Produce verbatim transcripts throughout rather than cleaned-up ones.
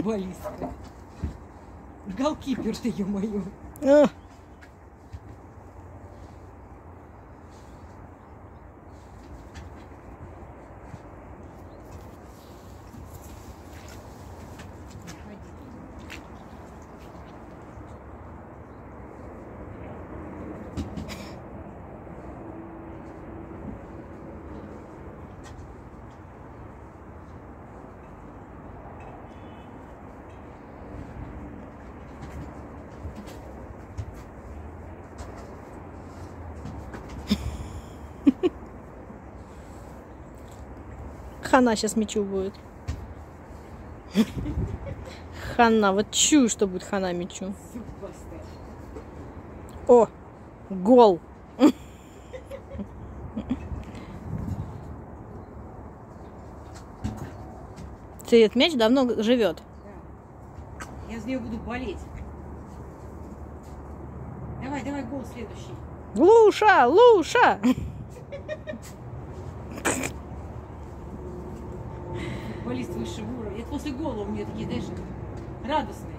Футболистка. Голкипер ты, ё-моё. А. Хана сейчас мячу будет. Хана, вот чую, что будет хана мячу. О, гол. Ты этот мяч давно живет. Да. Я за нее буду болеть. Давай, давай, гол следующий. Луша, Луша. Футболист высшего уровня. Это после гола у меня такие, знаешь, радостные.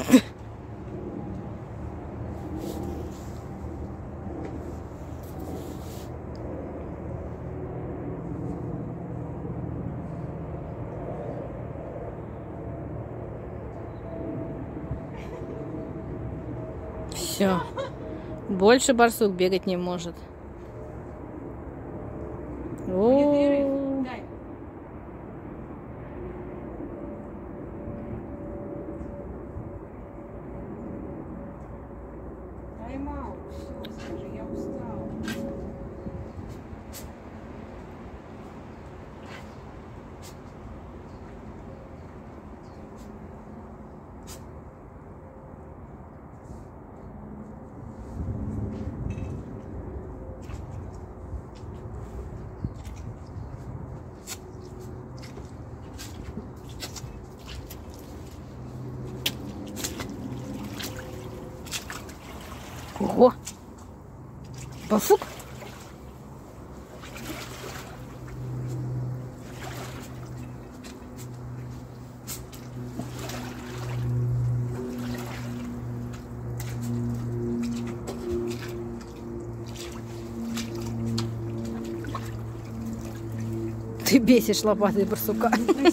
Все. Больше барсук бегать не может. О. Дай. Тайм-аут. Все, скажи, я устала. Ого! Барсук? Ты бесишь лопатой барсука.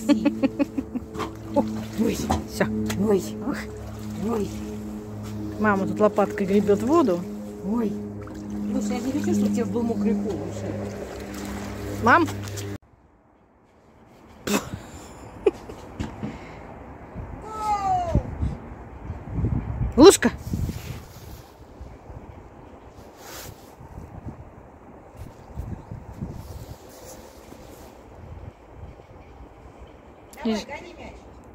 Ой, Все. ой, ой, Мама тут лопаткой гребет воду. ой. Слушай, я не хочу, чтобы у тебя был мокрый пол уже. Мам? Лужка. Давай, гони мяч.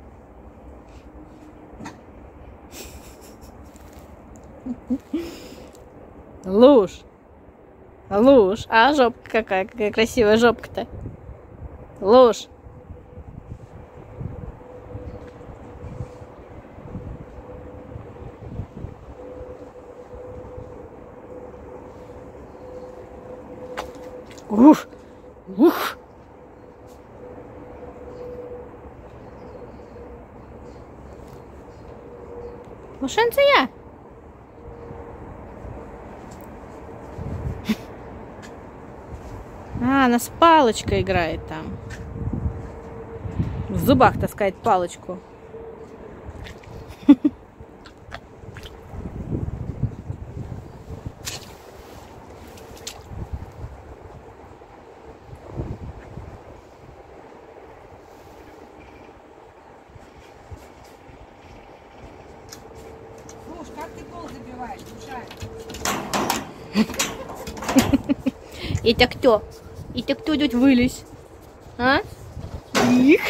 Луж. Луж. А жопка какая, какая красивая жопка-то. Луж. Ух. Ух. Лошенция. А, она с палочкой играет там. В зубах таскает палочку. Слушай, как ты гол забиваешь, душа? Это кто? Это кто тут вылез? А? Их.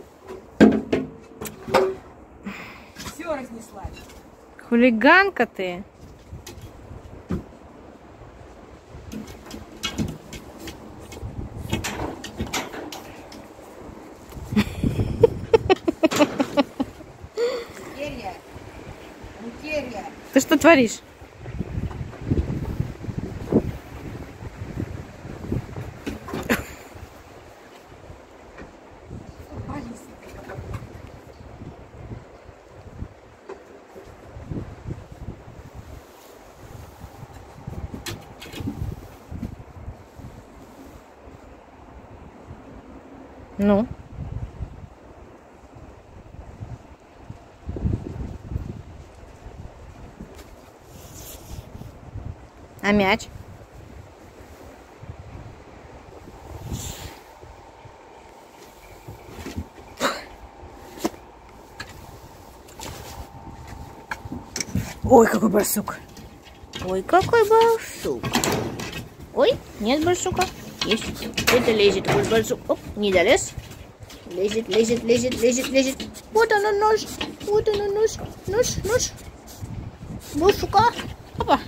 Все разнесла. Хулиганка ты. Керья. Ну, Керья. Ты что творишь? Ну. А мяч? Ой, какой барсук. Ой, какой барсук. Ой, нет барсука. Есть. Это лезет такой барсук. Оп, не долез. Лезет, лезет, лезет, лезет, лезет. Вот она нож. Вот она нож. Нож, нож. Барсука. Опа.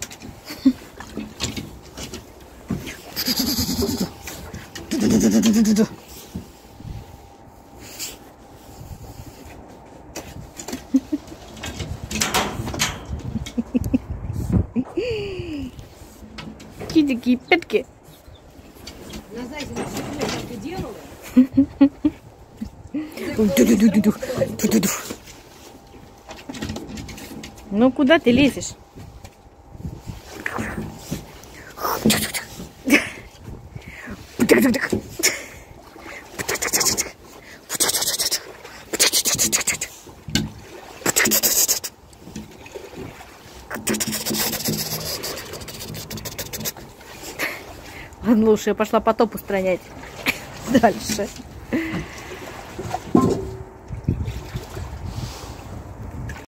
Какие такие пятки. На, знаете, на всю так и делала. Ну куда ты лезешь? Ладно, лучше я пошла потоп устранять дальше.